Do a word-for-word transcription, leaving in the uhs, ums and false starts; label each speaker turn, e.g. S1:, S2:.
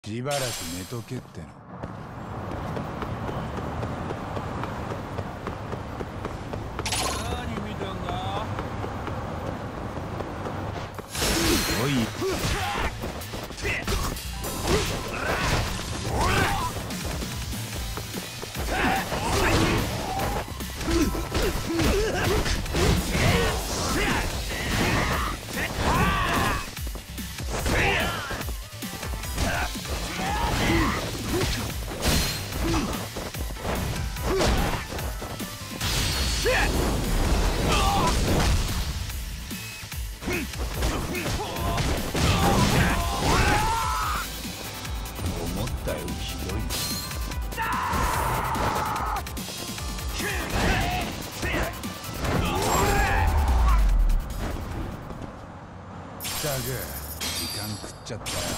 S1: しばらく寝とけっての。
S2: 何見たんだ。
S1: おい。思ったよりひどい。ったく時間食っちゃったよ。